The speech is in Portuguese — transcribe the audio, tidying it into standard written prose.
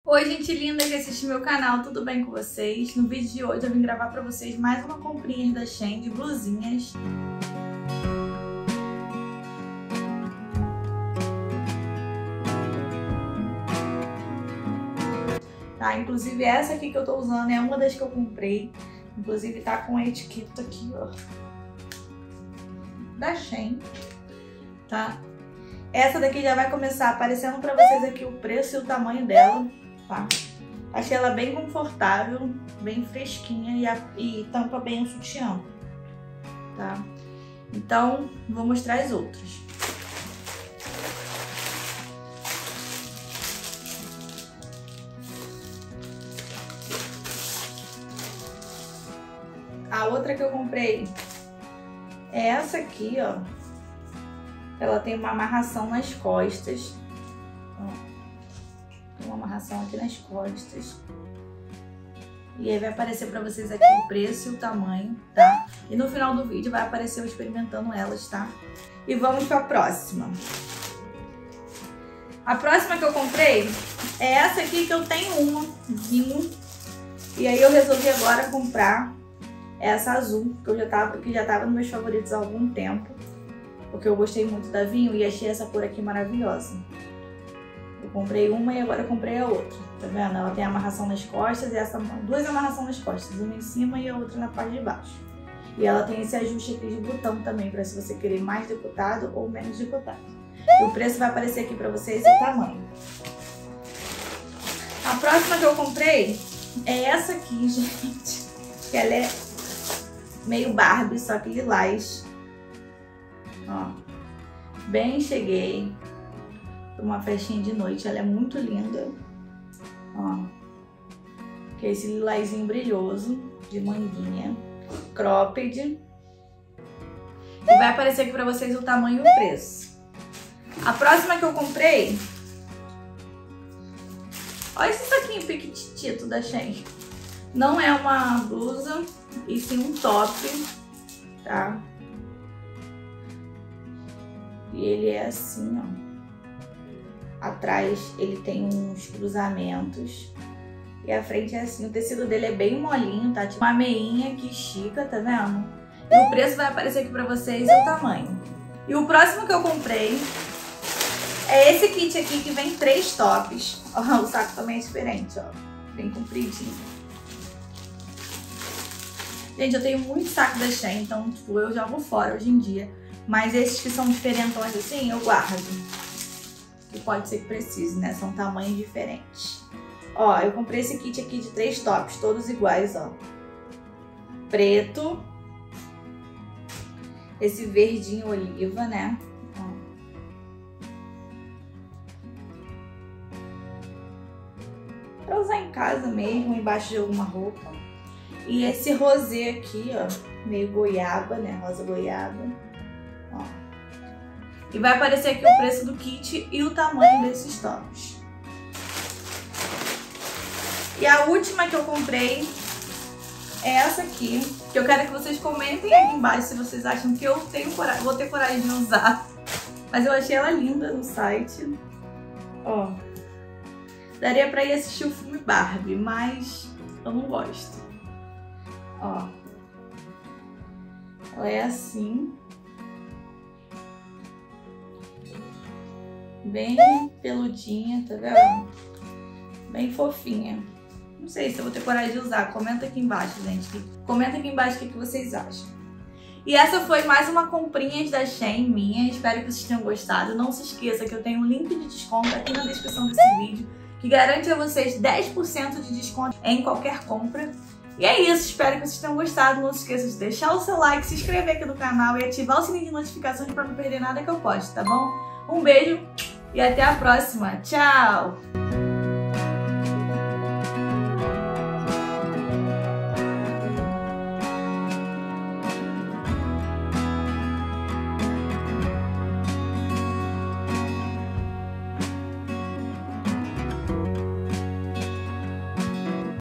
Oi, gente linda que assiste meu canal, tudo bem com vocês? No vídeo de hoje eu vim gravar pra vocês mais uma comprinha da Shein de blusinhas. Tá, inclusive essa aqui que eu tô usando é uma das que eu comprei. Inclusive tá com a etiqueta aqui, ó, da Shein, tá? Essa daqui já vai começar aparecendo pra vocês aqui o preço e o tamanho dela, tá? Achei ela bem confortável, bem fresquinha e tampa bem o sutiã, tá? Então, vou mostrar as outras. A outra que eu comprei é essa aqui, ó. Ela tem uma amarração nas costas. Ó. Tem uma amarração aqui nas costas. E aí vai aparecer pra vocês aqui o preço e o tamanho, tá? E no final do vídeo vai aparecer eu experimentando elas, tá? E vamos pra próxima. A próxima que eu comprei é essa aqui, que eu tenho uma vinho. E aí eu resolvi agora comprar essa azul, que já tava nos meus favoritos há algum tempo, porque eu gostei muito da vinho e achei essa cor aqui maravilhosa. Eu comprei uma e agora eu comprei a outra, tá vendo? Ela tem amarração nas costas e duas amarrações nas costas, uma em cima e a outra na parte de baixo. E ela tem esse ajuste aqui de botão também, para se você querer mais decotado ou menos decotado. E o preço vai aparecer aqui para vocês e o tamanho. A próxima que eu comprei é essa aqui, gente, que ela é meio Barbie, só que lilás. Ó, bem cheguei pra uma festinha de noite. Ela é muito linda. Ó, que é esse lilazinho brilhoso de manguinha, cropped. E vai aparecer aqui pra vocês o tamanho e o preço. A próxima que eu comprei, olha esse saquinho piquitito da Shein. Não é uma blusa, e sim um top, tá? E ele é assim, ó. Atrás ele tem uns cruzamentos. E a frente é assim. O tecido dele é bem molinho, tá? Tipo uma meinha que estica, tá vendo? E o preço vai aparecer aqui pra vocês e o tamanho. E o próximo que eu comprei é esse kit aqui, que vem 3 tops. Ó, o saco também é diferente, ó. Bem compridinho. Gente, eu tenho muito saco da Shein, então tipo, eu jogo fora hoje em dia. Mas esses que são diferentões assim, eu guardo. Que pode ser que precise, né? São tamanhos diferentes. Ó, eu comprei esse kit aqui de 3 tops, todos iguais, ó. Preto. Esse verdinho oliva, né? Ó. Pra usar em casa mesmo, embaixo de alguma roupa. E esse rosé aqui, ó, meio goiaba, né? Rosa goiaba. Ó. E vai aparecer aqui o preço do kit e o tamanho desses tops. E a última que eu comprei é essa aqui, que eu quero que vocês comentem aqui embaixo se vocês acham que eu vou ter coragem de usar. Mas eu achei ela linda no site. Ó. Daria pra ir assistir o filme Barbie, mas eu não gosto. Ó, ela é assim, bem peludinha, tá vendo? Bem fofinha. Não sei se eu vou ter coragem de usar. Comenta aqui embaixo, gente. Comenta aqui embaixo o que vocês acham. E essa foi mais uma comprinha da Shein minha. Espero que vocês tenham gostado. Não se esqueça que eu tenho um link de desconto aqui na descrição desse vídeo, que garante a vocês 10% de desconto em qualquer compra. E é isso, espero que vocês tenham gostado. Não se esqueça de deixar o seu like, se inscrever aqui no canal e ativar o sininho de notificações para não perder nada que eu poste, tá bom? Um beijo e até a próxima. Tchau!